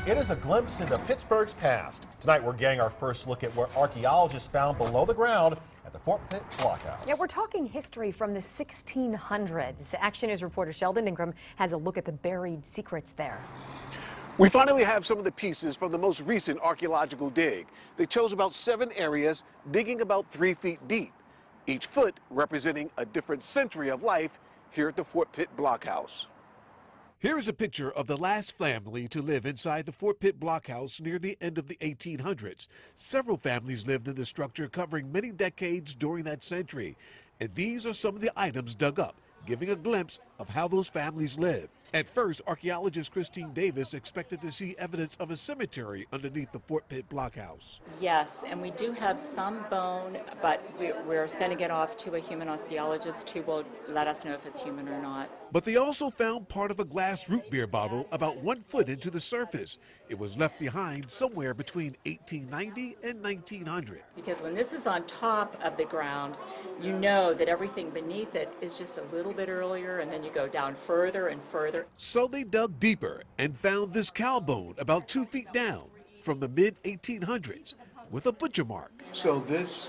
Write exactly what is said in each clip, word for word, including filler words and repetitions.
It is a glimpse into Pittsburgh's past. Tonight we're getting our first look at what archaeologists found below the ground at the Fort Pitt Blockhouse. Yeah, we're talking history from the sixteen hundreds. Action News reporter Sheldon Ingram has a look at the buried secrets there. We finally have some of the pieces from the most recent archaeological dig. They chose about seven areas, digging about three feet deep, each foot representing a different century of life here at the Fort Pitt Blockhouse. Here is a picture of the last family to live inside the Fort Pitt Blockhouse near the end of the eighteen hundreds. Several families lived in the structure covering many decades during that century. And these are some of the items dug up, giving a glimpse of how those families lived. At first, archaeologist Christine Davis expected to see evidence of a cemetery underneath the Fort Pitt Blockhouse. Yes, and we do have some bone, but we, we're sending it off to a human osteologist who will let us know if it's human or not. But they also found part of a glass root beer bottle about one foot into the surface. It was left behind somewhere between eighteen ninety and nineteen hundred. Because when this is on top of the ground, you know that everything beneath it is just a little bit earlier, and then you go down further and further. So they dug deeper and found this cow bone about two feet down from the mid eighteen hundreds with a butcher mark. So this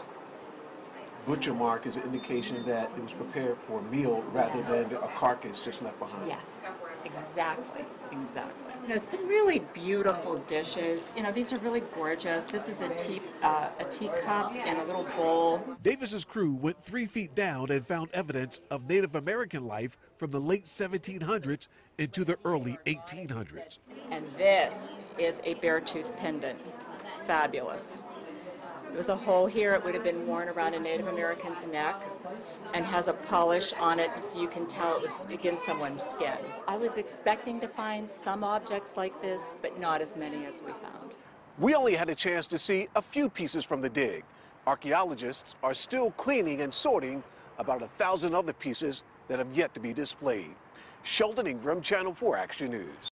butcher mark is an indication that it was prepared for a meal rather than a carcass just left behind. Yes, exactly, exactly. You know, some really beautiful dishes. You know, these are really gorgeous. This is a tea, uh, a teacup and a little bowl. Davis's crew went three feet down and found evidence of Native American life from the late seventeen hundreds into the early eighteen hundreds. And this is a bear tooth pendant. Fabulous. There was a hole here. It would have been worn around a Native American's neck and has a polish on it so you can tell it was against someone's skin. I was expecting to find some objects like this, but not as many as we found. We only had a chance to see a few pieces from the dig. Archaeologists are still cleaning and sorting about a thousand other pieces that have yet to be displayed. Sheldon Ingram, Channel four Action News.